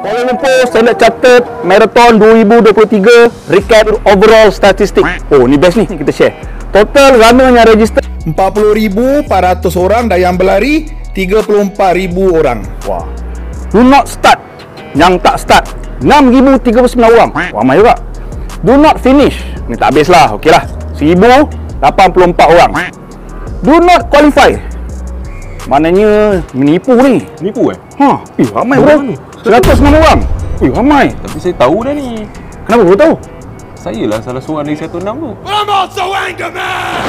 Kuala Lumpur Standard Chartered Marathon 2023 recap overall statistik. Oh, ni best ni kita share. Total runner yang register 40,400 orang dan yang berlari 34,000 orang. Wah. Do not start. Yang tak start 6,039 orang. Ramai juga. Do not finish. Ni tak habis lah. Okey lah. 1,084 orang. Do not qualify. Maknanya menipu ni. Nipu Ramai bro. 106 orang. Ramai. Tapi saya tahu dah ni. Kenapa bro tahu? Saya lah salah seorang dari 106 tu. I'm also anger man.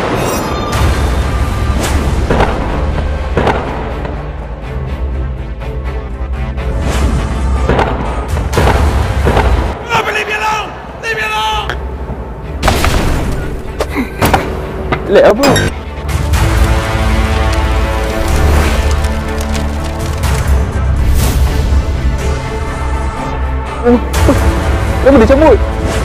Lag apa? Kenapa dia cabut?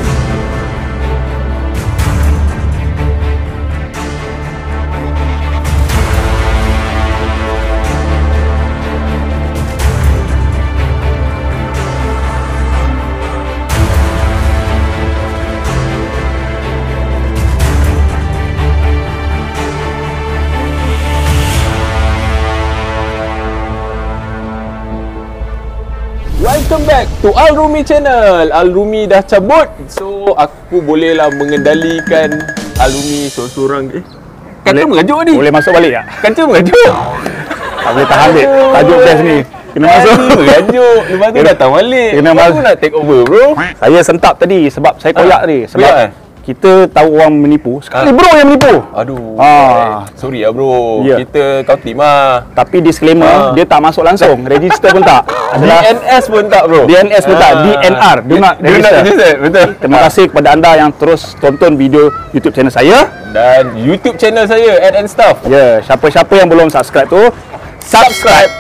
Welcome back to Al-Rumi Channel. Al-Rumi dah cabut, so aku bolehlah mengendalikan Al-Rumi seorang-seorang. Kata mengajuk ni. Boleh masuk balik tak? Kata mengajuk. Tak boleh tahan dek. Tajuk best ni. Kena masuk. Mengajuk. Lepas tu datang balik. Kena Aku masuk. nak take over bro. Saya sentap tadi sebab saya koyak tadi. Sebab kita tahu orang menipu. Sekali bro yang menipu. Aduh. Sorry lah bro. Ya. Kita kau tim lah. Tapi disclaimer, dia tak masuk langsung. Register pun tak. Adalah DNS pun tak bro. DNS pun tak. DNR. Do not register. Betul. Terima kasih kepada anda yang terus tonton video YouTube channel saya. Dan YouTube channel saya and Stuff. Ya, siapa-siapa yang belum subscribe tu, subscribe.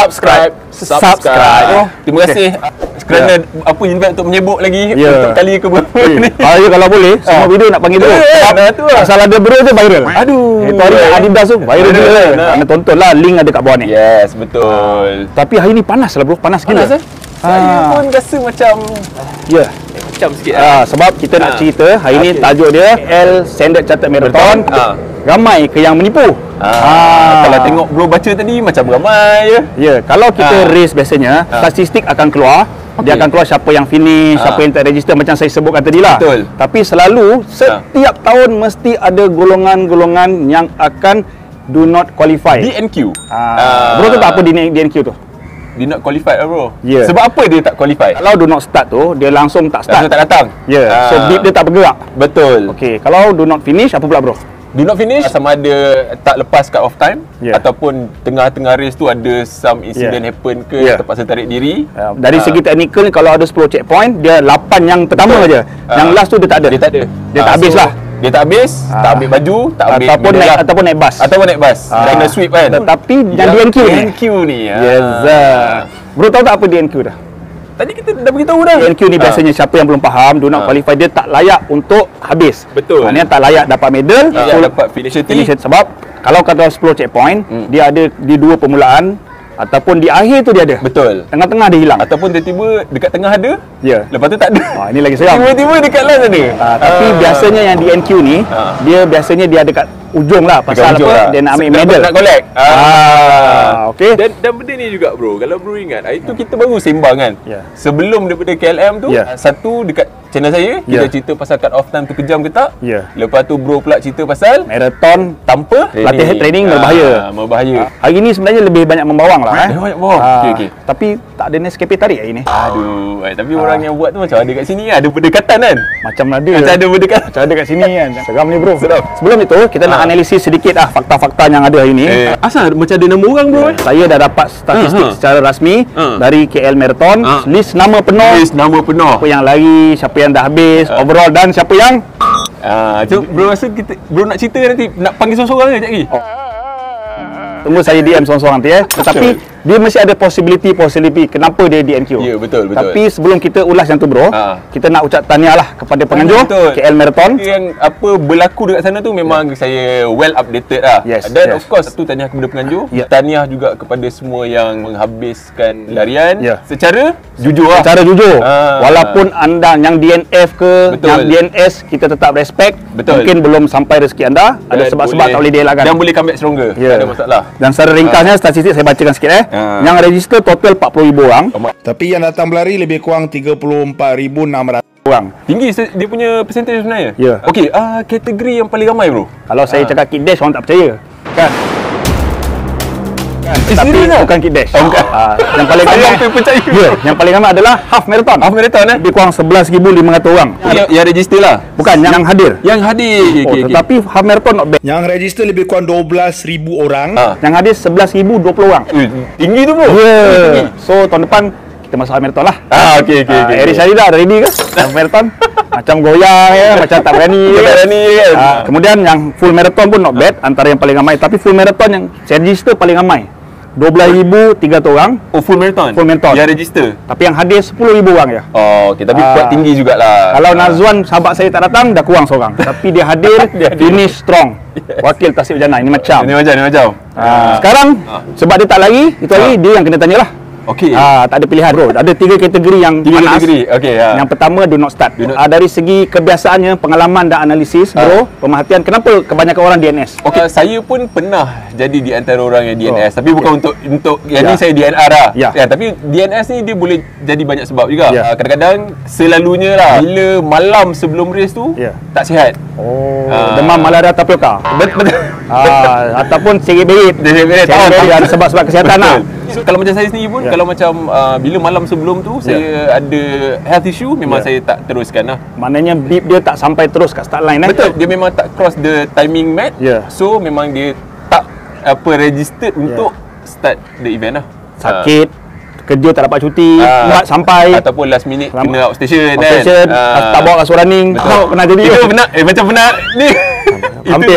Oh, Terima kasih kerana apa invite untuk menyebut lagi untuk kali ke berapa ni. Kalau boleh, semua video nak panggil dulu. Asal ada bro je viral. Aduh. Itu hari Adidas tu viral juga. Anda tonton lah, link ada kat bawah ni. Yes, betul. Tapi hari ni panas lah bro, panas gila. Panas Saya pun rasa macam Ya. macam sikit Sebab kita nak cerita hari ni tajuk dia L Standard Chartered Marathon. Ramai ke yang menipu? Kalau tengok bro baca tadi macam ramai je. Ya, kalau kita race biasanya statistik akan keluar. Dia akan keluar siapa yang finish, siapa yang tak register macam saya sebutkan tadi lah. Betul. Tapi selalu setiap tahun mesti ada golongan-golongan yang akan do not qualify. DNQ. Bro tu tak apa DNQ tu? Dia not qualified lah bro. Ya. Sebab apa dia tak qualify? Kalau do not start tu, dia langsung tak start. Langsung tak datang. Ya, so beep dia tak bergerak. Betul. Okey, kalau do not finish apa pula bro? Do not finish sama ada tak lepas cut off time ataupun tengah-tengah race tu ada some incident happen ke terpaksa tarik diri. Dari segi teknikal kalau ada 10 checkpoint, dia 8 yang pertama aja. Yang last tu dia tak ada. Dia tak ada. Dia tak habis lah. Dia tak habis, tak ambil baju, tak ambil ataupun naik bas. Ataupun naik bas. Kena sweep kan. Tapi yang DNQ ni. DNQ ni. Yes. Bro tahu tak apa DNQ dah? Tadi kita dah beritahu dah. DNQ ni biasanya siapa yang belum faham, do not qualify, dia tak layak untuk habis. Betul. Maknanya tak layak dapat medal, dapat finisher T. Sebab kalau kata 10 checkpoint, dia ada di dua permulaan ataupun di akhir tu dia ada. Betul. Tengah-tengah dia hilang. Ataupun tiba-tiba dekat tengah ada. Ya. Lepas tu tak ada. Ini lagi seram. Tiba-tiba dekat last ada. Tapi biasanya yang DNQ ni, dia biasanya dia ada kat ujung lah. Pasal apa? Dia nak ambil medal. Nak collect. Okey. Dan benda ni juga bro, kalau bro ingat, hari tu kita baru sembang kan. Sebelum daripada KLM tu, satu dekat channel saya, kita cerita pasal cut off time tu kejam ke tak. Lepas tu bro pula cerita pasal marathon tanpa latihan training berbahaya. Berbahaya. Hari ni sebenarnya lebih banyak membawang lah. Banyak bawang. Okey. Tapi tak ada Nescafe tarik hari ni. Aduh, tapi orang yang buat tu macam ada kat sini, ada berdekatan kan. Macam ada berdekatan. Macam ada kat sini kan. Seram ni bro. Sebelum itu kita nak analisis sedikit fakta-fakta yang ada hari ni. Asal macam ada nama orang bro. Saya dah dapat statistik secara rasmi dari KL Marathon, list nama penuh. Siapa yang lari, siapa yang dah habis, overall dan siapa yang so bro rasa bro nak cerita nanti nak panggil seorang-seorang ke sekejap lagi. Tunggu saya DM seorang-seorang nanti Tetapi Dia mesti ada possibility kenapa dia DNQ. Ya, betul. Tapi sebelum kita ulas yang tu bro, kita nak ucap tahniah lah kepada penganjur KL Marathon. Yang apa berlaku dekat sana tu memang saya well updated lah. Dan of course tu tahniah kepada penganjur. Tahniah juga kepada semua yang menghabiskan larian secara jujur lah. Secara jujur. Walaupun anda yang DNF ke, yang DNS, kita tetap respect. Mungkin belum sampai rezeki anda, ada sebab-sebab tak boleh dielakkan. Dan boleh comeback stronger. Tak ada masalah. Dan secara ringkasnya statistik saya bacakan sikit Yang register total 40,000 orang. Tapi yang datang berlari lebih kurang 34,600 orang. Tinggi dia punya percentage sebenarnya. Okey, kategori yang paling ramai bro. Kalau saya cakap Kid Dash, orang tak percaya. Kan? Tapi bukan Kid Dash. Yang paling ramai yang paling ramai adalah half marathon. Half marathon lebih kurang 11,500 orang. Yang register lah. Bukan yang hadir. Yang hadir. Tetapi half marathon not bad. Yang register lebih kurang 12,000 orang. Yang hadir 11,020 orang. Tinggi tu bro. So tahun depan kita masuk half marathon lah. Okey. Eric Syarida dah ready ke? Half marathon. Macam goyang macam tak berani kan. Kemudian yang full marathon pun not bad, antara yang paling ramai. Tapi full marathon yang saya register paling ramai 12,300 orang. Full marathon? Full marathon. Yang register? Tapi yang hadir 10,000 orang je. Okey, tapi kuat tinggi jugalah. Kalau Nazwan sahabat saya tak datang, dah kurang seorang. Tapi dia hadir, finish strong. Wakil Tasik Ujana. Ini macam. Sekarang, sebab dia tak lari, itu lagi dia yang kena tanyalah. Okey. Tak ada pilihan bro. Ada 3 kategori yang panas. Okey. Yang pertama do not start. Dari segi kebiasaannya, pengalaman dan analisis bro, pemerhatian kenapa kebanyakan orang DNS. Okey, saya pun pernah jadi di antara orang yang DNS, tapi bukan untuk yang ni saya DNR lah. Tapi DNS ni dia boleh jadi banyak sebab juga. Kadang-kadang selalunya lah bila malam sebelum race tu tak sihat. Demam, malaria, tapioka. Betul. Ataupun seri-berit. Ada sebab-sebab kesihatan lah. So, kalau macam saya sendiri pun, kalau macam bila malam sebelum tu saya ada health issue, memang saya tak teruskan lah. Maknanya beep dia tak sampai terus kat start line. Betul, dia memang tak cross the timing mat. So memang dia tak registered untuk start the event lah. Sakit, kerja tak dapat cuti, mat sampai, ataupun last minute kena outstation tak bawa kasut running. Kena jadi macam pernah ni. Hampir.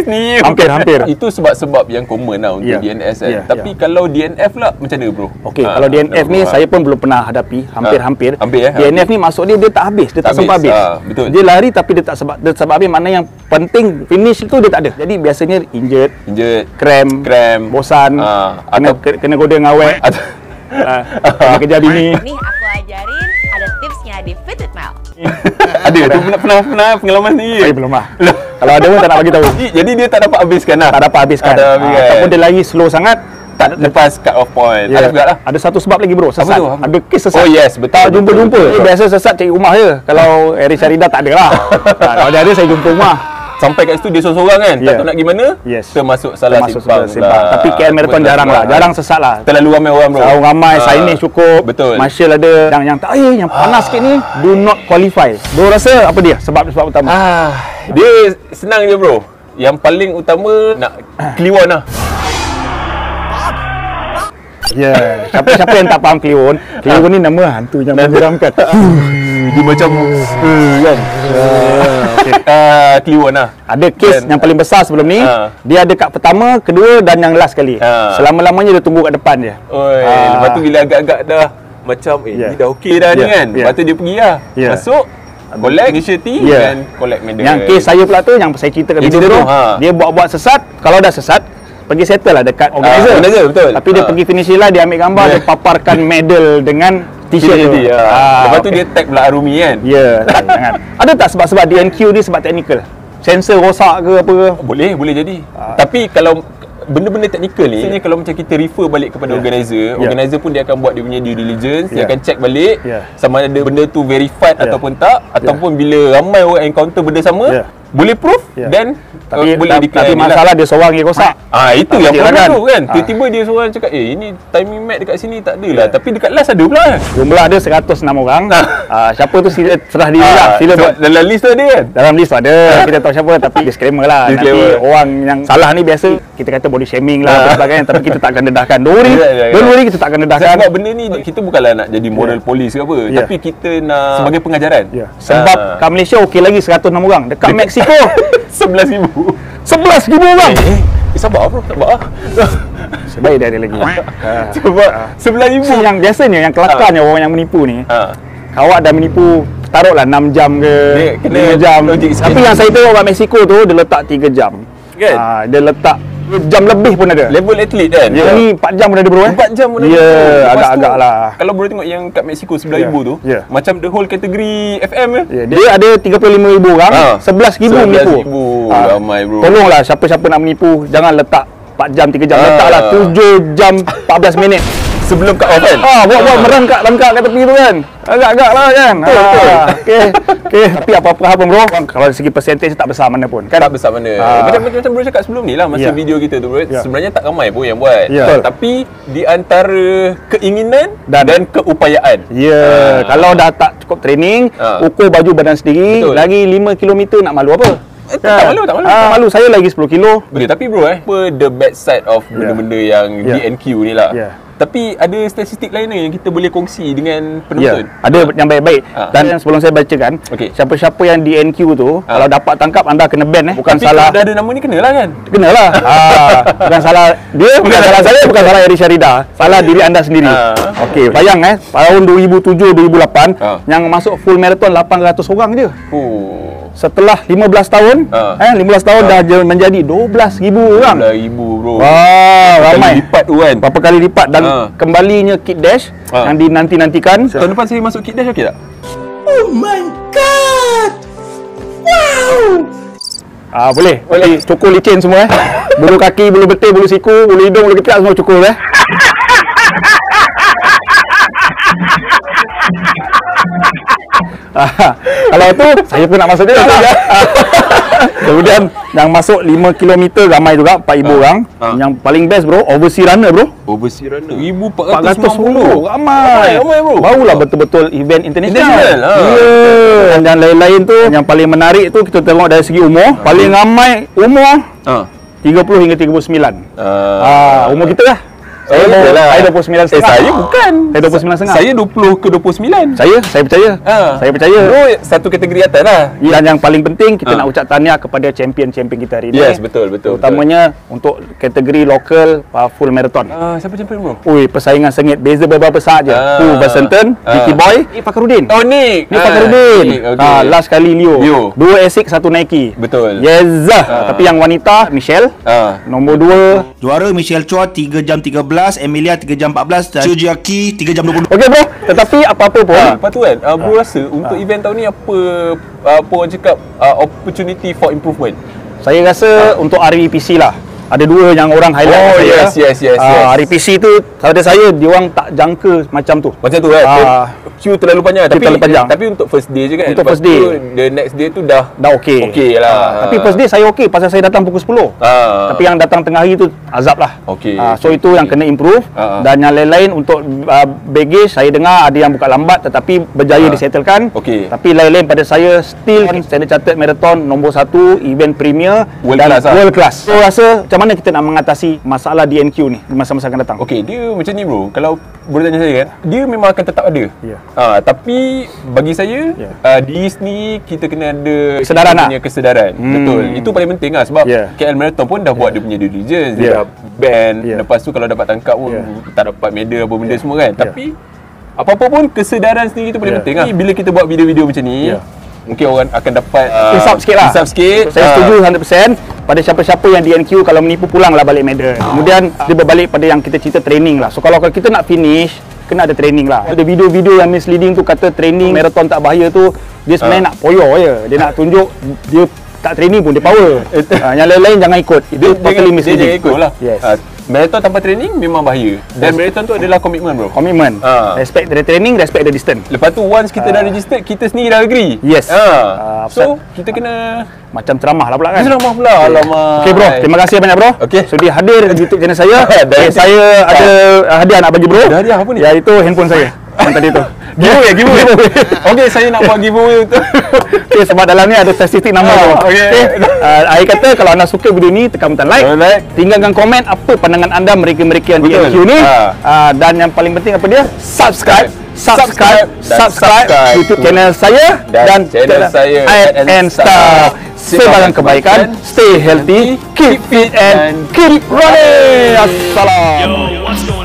Itu sebab-sebab yang common lah untuk DNS kan. Tapi kalau DNF lah macam mana bro? Okey, kalau DNF ni saya pun belum pernah hadapi. Hampir. DNF ni maksud dia tak habis, dia tak sempat habis. Dia lari tapi dia tak sebab habis. Mana yang penting finish tu dia tak ada. Jadi biasanya injured, cramp, bosan, kena goda dengan awet, kena kejar bini. Ni aku ajarin ada tipsnya di Fit with Mel. Ada tu pernah pengalaman ni. Saya belum lah. Kalau ada pun tak nak bagi tahu. Jadi dia tak dapat habiskan lah. Tak dapat habiskan. Ataupun dia lari slow sangat, tak lepas cut off point. Ada juga lah. Ada satu sebab lagi bro, sesat. Ada kes sesat. Oh yes, betul. Tak jumpa-jumpa. Biasa sesat cari rumah je. Kalau Eric Syarida tak ada lah. Kalau dia ada, saya jumpa rumah. Sampai kat situ dia seorang-seorang kan, tak tahu nak gimana, termasuk salah simpang lah. Tapi KL Marathon jarang lah, jarang sesat lah. Terlalu ramai orang bro. Terlalu ramai, signage cukup. Betul. Marshal ada. Yang tak, yang panas sikit ni, do not qualify. Bro rasa apa dia? Sebab utama. Dia senang je bro. Yang paling utama nak Kliwon lah. Siapa yang tak faham Kliwon? Kliwon ni nama hantu yang menyeramkan. Dia macam kan. Kliwon lah. Ada kes yang paling besar sebelum ni. Dia ada kat pertama, kedua dan yang last kali. Selama-lamanya dia tunggu kat depan je. Lepas tu bila agak-agak dah macam ni dah okey dah ni kan. Lepas tu dia pergi lah. Masuk collect initiative dan collect medal. Yang kes saya pula tu yang saya ceritakan video tu, dia buat-buat sesat. Kalau dah sesat, pergi settle lah dekat organizer. Betul. Tapi dia pergi finish lah, dia ambil gambar, dia paparkan medal dengan t-shirt tu. Lepas tu dia tag pula Arumi kan. Jangan. Ada tak sebab DNQ ni sebab teknikal? Sensor rosak ke apa ke? Boleh jadi. Tapi kalau benda-benda teknikal ni, sebenarnya kalau macam kita refer balik kepada organizer pun dia akan buat dia punya due diligence, dia akan check balik sama ada benda tu verified ataupun tak, ataupun bila ramai orang encounter benda sama, boleh proof dan boleh declare. Tapi masalah dia seorang yang rosak. Itu yang problem tu kan. Tiba-tiba dia seorang cakap, ini timing mat dekat sini tak ada lah. Tapi dekat last ada pula. Jumlah ada 106 orang. Siapa tu serah diri lah. Sila dalam list tu ada kan? Dalam list tu ada. Kita tahu siapa, tapi disclaimer lah. Nanti orang yang salah ni biasa kita kata body shaming lah dan sebagainya, tapi kita tak akan dedahkan. Don't worry, kita tak akan dedahkan. Sebab benda ni kita bukanlah nak jadi moral police ke apa, tapi kita nak sebagai pengajaran. Sebab kat Malaysia okey lagi 106 orang. Dekat Mexico 11,000 11,000 orang. Sabar bro, sabar. Sebaik dia ada lagi. Sebab 9,000 Yang biasanya yang kelakarnya orang yang menipu ni, awak dah menipu taruhlah 6 jam ke Dia kena 5 jam. logik sikit. Tapi yang saya tahu orang Mexico tu dia letak 3 jam. Kan? Dia letak 2 jam lebih pun ada. level atlet kan. Yang ni 4 jam pun ada bro 4 jam pun ada. Ya, Lepas tu, agak-agak lah. Kalau bro tengok yang kat Mexico 9,000 tu, macam the whole kategori FM ke? Dia ada 35,000 orang, 11,000 menipu. 11,000 ramai bro. Tolonglah siapa-siapa nak menipu, jangan letak 4 jam 3 jam, letaklah 7 jam 14 minit. Sebelum cut off kan? Buat merangkak kat tepi tu kan. Agak-agak lah kan. Okey. Tapi apa-apa hal pun bro, kalau dari segi percentage tak besar mana pun kan. Tak besar mana. Macam bro cakap sebelum ni lah, masa video kita tu bro, sebenarnya tak ramai pun yang buat. Tapi di antara keinginan dan keupayaan. Kalau dah tak cukup training, ukur baju badan sendiri, lagi 5 km nak malu apa? Tak malu. Tak malu, saya lagi 10 kilo. Boleh, tapi bro apa the bad side of benda-benda yang DNQ ni lah. Tapi ada statistik lain yang kita boleh kongsi dengan penonton. Ada yang baik-baik. Dan sebelum saya bacakan, siapa-siapa yang DNQ tu, kalau dapat tangkap anda kena ban Bukan tapi salah. Tapi kalau dah ada nama ni kenalah kan? Kenalah. Bukan salah dia, bukan salah saya, bukan salah Eri Syarida. Salah diri anda sendiri. Okey, bayang tahun 2007-2008 yang masuk full marathon 800 orang je. Setelah 15 tahun 15 tahun dah menjadi 12,000 orang. 12,000 bro. Ramai. Lipat tu kan. Berapa kali lipat dan kembalinya Kid Dash yang dinanti-nantikan. Tahun depan saya masuk Kid Dash okey tak? Oh my god! Wow! Boleh. Cukur licin semua Bulu kaki, bulu betis, bulu siku, bulu hidung, bulu ketiak semua cukur Kalau tu saya pun nak masuk dia. Kemudian yang masuk 5 km ramai juga 4,000 orang. Yang paling best bro, overseas runner bro. Overseas runner 1,490 ramai bro. Barulah betul-betul event international. Dan yang lain-lain tu, yang paling menarik tu kita tengok dari segi umur. Paling ramai umur 30 hingga 39. Umur kita lah. Saya 29 setengah. Saya bukan. Saya 29 setengah. Saya 20 ke 29. Saya percaya. Saya percaya. Bro, satu kategori atas lah. Dan yang paling penting kita nak ucap tahniah kepada champion-champion kita hari ini. Yes, betul. Terutamanya untuk kategori lokal full marathon. Siapa champion bro? Persaingan sengit. Beza beberapa saat je. Vasenton, Nicky Boy, Fakarudin. Nick Fakarudin. Last kali Leo. 2 Asics, 1 Nike. Betul. Yes. Tapi yang wanita Michelle. Nombor 2. Juara Michelle Chua 3 jam 13, Emilia 3 jam 14 dan Chujiaki 3 jam 20. Okey bro, tetapi apa-apa pun lepas tu kan, bro rasa untuk event tahun ni apa orang cakap opportunity for improvement? Saya rasa untuk REPC lah. Ada dua yang orang highlight yes. REPC tu pada saya diorang tak jangka macam tu. Macam tu kan. Queue terlalu panjang. Tapi untuk first day je kan. Untuk first day. The next day tu dah okey. Okey lah. Tapi first day saya okey pasal saya datang pukul 10. Tapi yang datang tengah hari tu azab lah. Okey. So itu yang kena improve. Dan yang lain-lain untuk baggage saya dengar ada yang buka lambat tetapi berjaya disettlekan. Okey. Tapi lain-lain pada saya still Standard Chartered Marathon nombor 1 event premier world class. So rasa macam mana kita nak mengatasi masalah DNQ ni di masa-masa akan datang? Okey, dia macam ni bro. Kalau boleh tanya saya kan, dia memang akan tetap ada. Tapi bagi saya di sini kita kena ada kesedaran. Betul. Itu paling penting lah sebab KL Marathon pun dah buat dia punya due diligence, dia dah ban. Lepas tu kalau dapat tangkap pun tak dapat medal apa benda semua kan. Tapi apa-apa pun kesedaran sendiri tu paling penting lah. Bila kita buat video-video macam ni, mungkin orang akan dapat insaf sikit lah. Saya setuju 100% pada siapa-siapa yang DNQ kalau menipu pulanglah balik medal. Kemudian dia berbalik pada yang kita cerita training lah. So kalau kita nak finish kena ada training lah. Ada video-video yang misleading tu kata training marathon tak bahaya tu dia sebenarnya nak poyo je. Dia nak tunjuk dia tak training pun dia power. Yang lain-lain jangan ikut. Itu totally misleading. Dia ikut lah. Marathon tanpa training memang bahaya. Dan marathon tu adalah komitmen bro. Komitmen. Respect dari training, respect dari distance. Lepas tu once kita dah register, kita sendiri dah agree. Yes. So kita kena macam ceramah lah pula kan. Ceramah pula. Alamak. Okey bro, terima kasih banyak bro. Sudi hadir di YouTube channel saya. Saya ada hadiah nak bagi bro. Hadiah apa ni? Iaitu handphone saya. Yang tadi tu. Giveaway. Okey, saya nak buat giveaway tu. Okey, sebab dalam ni ada statistik nama tu. Okey. Akhir kata kalau anda suka video ni tekan butang like. Tinggalkan komen apa pandangan anda mereka-mereka yang DNQ ni. Dan yang paling penting apa dia? Subscribe YouTube channel saya dan channel saya and Star. sebarang kebaikan, stay healthy, keep fit and keep running. Assalam. Yo, what's going